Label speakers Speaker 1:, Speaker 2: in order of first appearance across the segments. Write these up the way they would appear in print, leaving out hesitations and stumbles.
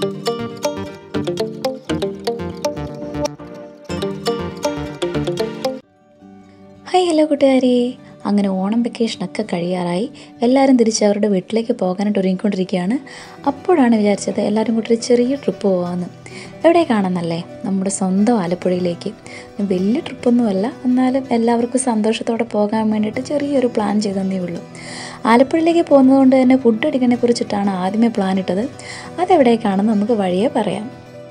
Speaker 1: Hi hello കൂട്ടുകാരെ, അങ്ങനെ ഓണം വെക്കേഷനൊക്കെ കഴിയാറായി. എല്ലാവരും തിരിച്ച് അവരുടെ വീട്ടിലേക്ക് പോകാനായിട്ട് ഒരുങ്ങിക്കൊണ്ടിരിക്കുകയാണ്. അപ്പോഴാണ് വിചാരിച്ചത് എല്ലാവരും കൂട്ടി ഒരു ചെറിയ ട്രിപ്പ് പോകാമെന്ന്. എവിടേക്കാണെന്നല്ലേ? നമ്മുടെ സ്വന്തം ആലപ്പുഴയിലേക്ക്. വലിയ ട്രിപ്പൊന്നുമല്ല, എന്നാലും എല്ലാവർക്കും സന്തോഷത്തോടെ പോകാൻ വേണ്ടിയിട്ട് ചെറിയൊരു പ്ലാൻ ചെയ്തതന്നേ ഉള്ളൂ. ആലപ്പുഴയിലേക്ക് പോകുന്നത് കൊണ്ട് തന്നെ ഫുഡ് അടിക്കുന്നതിനെ കുറിച്ചിട്ടാണ് ആദ്യമേ പ്ലാൻ ഇട്ടത്. അതെവിടേക്കാണെന്ന് നമുക്ക് വഴിയേ പറയാം.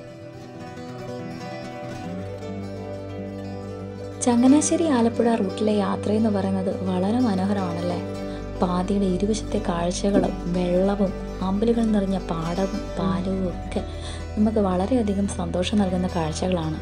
Speaker 1: ചങ്ങനാശ്ശേരി ആലപ്പുഴ റൂട്ടിലെ യാത്രയെന്ന് പറയുന്നത് വളരെ മനോഹരമാണല്ലേ. പാതയുടെ ഇരുവശത്തെ കാഴ്ചകളും വെള്ളവും ആമ്പലുകൾ നിറഞ്ഞ പാടവും പാലവും ഒക്കെ നമുക്ക് വളരെയധികം സന്തോഷം നൽകുന്ന കാഴ്ചകളാണ്.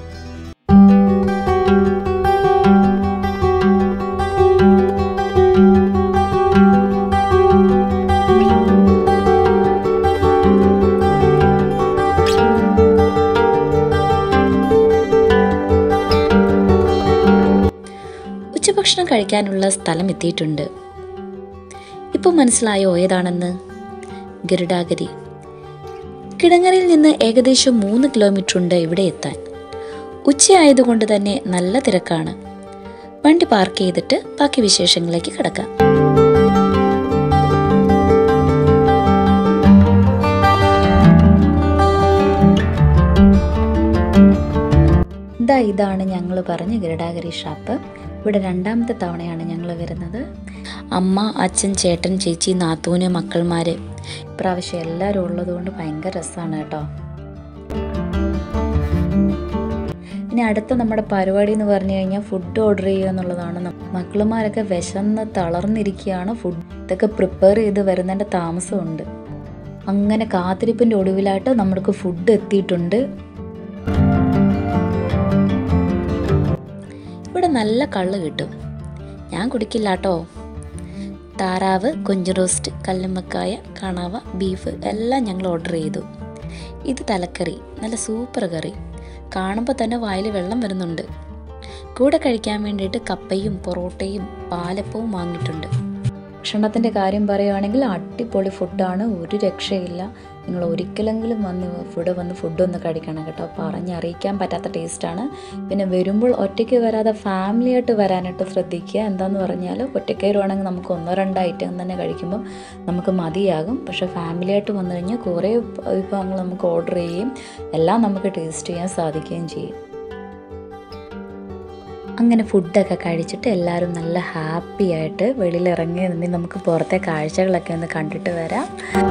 Speaker 1: ഉച്ചഭക്ഷണം കഴിക്കാനുള്ള സ്ഥലം എത്തിയിട്ടുണ്ട്. ഇപ്പോൾ മനസ്സിലായോ ഏതാണെന്ന്? ഗരുഡാഗിരി. കിടങ്ങരയിൽ നിന്ന് ഏകദേശം 3 കിലോമീറ്റർ ഉണ്ട് ഇവിടെ എത്താൻ. ഉച്ചയായതുകൊണ്ട് തന്നെ നല്ല തിരക്കാണ്. വണ്ടി പാർക്ക് ചെയ്തിട്ട് ബാക്കി വിശേഷങ്ങളിലേക്ക് കിടക്കാം. ഇതാണ് ഞങ്ങൾ പറഞ്ഞ ഗരുഡാഗിരി ഷാപ്പ്. ഇവിടെ 2ാമത്തെ തവണയാണ് ഞങ്ങൾ വരുന്നത്. അമ്മ, അച്ഛൻ, ചേട്ടൻ, ചേച്ചി, നാത്തൂന്, മക്കൾമാര് ഇപ്രാവശ്യം എല്ലാവരും ഉള്ളതുകൊണ്ട് ഭയങ്കര രസമാണ് കേട്ടോ. ഇനി അടുത്ത നമ്മുടെ പരിപാടി എന്ന് പറഞ്ഞു കഴിഞ്ഞാൽ ഫുഡ് ഓർഡർ ചെയ്യുക എന്നുള്ളതാണ്. മക്കളുമാരൊക്കെ വിശന്ന് തളർന്നിരിക്കുകയാണ്. ഇതൊക്കെ പ്രിപ്പയർ ചെയ്ത് വരുന്നതിൻ്റെ താമസമുണ്ട്. അങ്ങനെ കാത്തിരിപ്പിൻ്റെ ഒടുവിലായിട്ട് നമ്മൾക്ക് ഫുഡ് എത്തിയിട്ടുണ്ട്. ഇവിടെ നല്ല കള്ള് കിട്ടും. ഞാൻ കുടിക്കില്ല കേട്ടോ. താറാവ്, കൊഞ്ച് റോസ്റ്റ്, കല്ലുമ്മക്കായ, കണവ, ബീഫ് എല്ലാം ഞങ്ങൾ ഓർഡർ ചെയ്തു. ഇത് തലക്കറി, നല്ല സൂപ്പർ കറി. കാണുമ്പോൾ തന്നെ വായിൽ വെള്ളം വരുന്നുണ്ട്. കൂടെ കഴിക്കാൻ വേണ്ടിയിട്ട് കപ്പയും പൊറോട്ടയും പാലപ്പവും വാങ്ങിയിട്ടുണ്ട്. ഭക്ഷണത്തിൻ്റെ കാര്യം പറയുകയാണെങ്കിൽ അടിപൊളി ഫുഡാണ്, ഒരു രക്ഷയില്ല. നിങ്ങൾ ഒരിക്കലെങ്കിലും വന്ന് ഫുഡൊന്ന് കഴിക്കണം കേട്ടോ. പറഞ്ഞറിയിക്കാൻ പറ്റാത്ത ടേസ്റ്റാണ്. പിന്നെ വരുമ്പോൾ ഒറ്റയ്ക്ക് വരാതെ ഫാമിലിയായിട്ട് വരാനായിട്ട് ശ്രദ്ധിക്കുക. എന്താന്ന് പറഞ്ഞാൽ ഒറ്റയ്ക്ക് വരുവാണെങ്കിൽ നമുക്ക് 1-2 ഐറ്റം തന്നെ കഴിക്കുമ്പോൾ നമുക്ക് മതിയാകും. പക്ഷേ ഫാമിലിയായിട്ട് വന്നു കഴിഞ്ഞാൽ കുറേ വിഭവങ്ങൾ നമുക്ക് ഓർഡർ ചെയ്യുകയും എല്ലാം നമുക്ക് ടേസ്റ്റ് ചെയ്യാൻ സാധിക്കുകയും ചെയ്യും. അങ്ങനെ ഫുഡൊക്കെ കഴിച്ചിട്ട് എല്ലാവരും നല്ല ഹാപ്പി ആയിട്ട് വെളിയിലിറങ്ങി നിന്ന് നമുക്ക് പുറത്തെ കാഴ്ചകളൊക്കെ ഒന്ന് കണ്ടിട്ട് വരാം.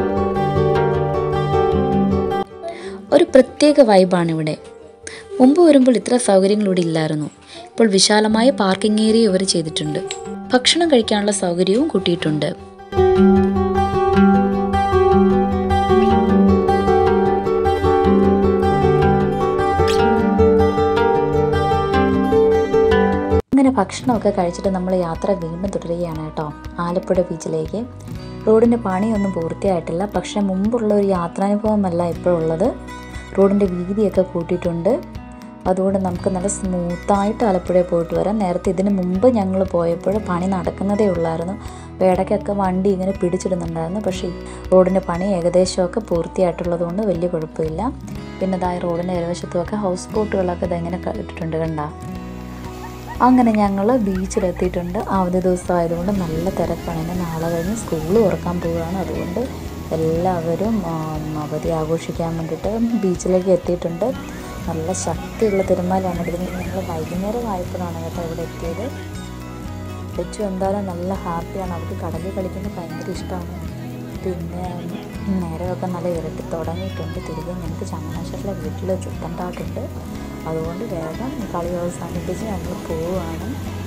Speaker 1: ഒരു പ്രത്യേക വൈബാണ് ഇവിടെ. മുമ്പ് വരുമ്പോൾ ഇത്ര സൗകര്യങ്ങളിവിടെ ഇല്ലായിരുന്നു. ഇപ്പോൾ വിശാലമായ പാർക്കിംഗ് ഏരിയ ഇവർ ചെയ്തിട്ടുണ്ട്. ഭക്ഷണം കഴിക്കാനുള്ള സൗകര്യവും കൂട്ടിയിട്ടുണ്ട്. അങ്ങനെ ഭക്ഷണമൊക്കെ കഴിച്ചിട്ട് നമ്മൾ യാത്ര വീണ്ടും തുടരുകയാണ് കേട്ടോ, ആലപ്പുഴ ബീച്ചിലേക്ക്. റോഡിൻ്റെ പണിയൊന്നും പൂർത്തിയായിട്ടില്ല. പക്ഷേ മുമ്പുള്ള ഒരു യാത്രാനുഭവമല്ല ഇപ്പോഴുള്ളത്. റോഡിൻ്റെ വീതിയൊക്കെ കൂട്ടിയിട്ടുണ്ട്. അതുകൊണ്ട് നമുക്ക് നല്ല സ്മൂത്തായിട്ട് ആലപ്പുഴയിൽ പോയിട്ട് വരാം. നേരത്തെ ഇതിന് മുമ്പ് ഞങ്ങൾ പോയപ്പോൾ പണി നടക്കുന്നതേ ഉള്ളായിരുന്നു. ഇടയ്ക്കൊക്കെ വണ്ടി ഇങ്ങനെ പിടിച്ചിടുന്നുണ്ടായിരുന്നു. പക്ഷേ റോഡിൻ്റെ പണി ഏകദേശമൊക്കെ പൂർത്തിയായിട്ടുള്ളത് കൊണ്ട് വലിയ കുഴപ്പമില്ല. പിന്നെ ഇതായി റോഡിൻ്റെ ഇരുവശത്തുമൊക്കെ ഹൗസ് ബോട്ടുകളൊക്കെ ഇതെങ്ങനെ ഇട്ടിട്ടുണ്ട് കണ്ട. അങ്ങനെ ഞങ്ങൾ ബീച്ചിലെത്തിയിട്ടുണ്ട്. അവധി ദിവസം ആയതുകൊണ്ട് നല്ല തിരക്കാണ്. ഇനി നാളെ കഴിഞ്ഞ് സ്കൂൾ തുറക്കാൻ പോവുകയാണ്. അതുകൊണ്ട് എല്ലാവരും അവധി ആഘോഷിക്കാൻ വേണ്ടിയിട്ട് ബീച്ചിലേക്ക് എത്തിയിട്ടുണ്ട്. നല്ല ശക്തിയുള്ള തിരമാലയാണ് ഇടുന്നത്. ഞങ്ങൾ വൈകുന്നേരം ആയപ്പോഴാണ് കേട്ടോ ഇവിടെ എത്തിയത്. വെച്ചു എന്തായാലും നല്ല ഹാപ്പിയാണ്. അവർക്ക് കടലിൽ കളിക്കുന്നത് ഭയങ്കര ഇഷ്ടമാണ്. പിന്നെ നേരമൊക്കെ നല്ല ഇരട്ടി തുടങ്ങിയിട്ടുണ്ട്. തിരികെ ഞങ്ങൾക്ക് ചങ്ങനാശ്ശേരിയിലെ വീട്ടിൽ ചുറ്റണ്ടാട്ടുണ്ട്. അതുകൊണ്ട് വേഗം കളി അവസാനിപ്പിച്ച് ഞങ്ങൾ പോവുകയാണ്.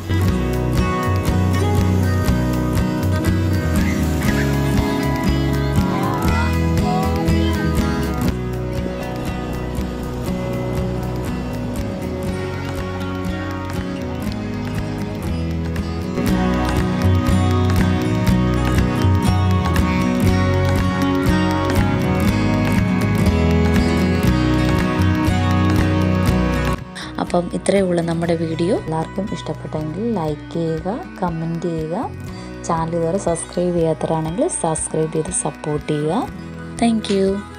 Speaker 1: അപ്പം ഇത്രയേ ഉള്ളൂ നമ്മുടെ വീഡിയോ. എല്ലാവർക്കും ഇഷ്ടപ്പെട്ടെങ്കിൽ ലൈക്ക് ചെയ്യുക, കമൻറ്റ് ചെയ്യുക. ചാനൽ ഇതുവരെ സബ്സ്ക്രൈബ് ചെയ്യാത്തവരാണെങ്കിൽ സബ്സ്ക്രൈബ് ചെയ്ത് സപ്പോർട്ട് ചെയ്യുക. Thank U.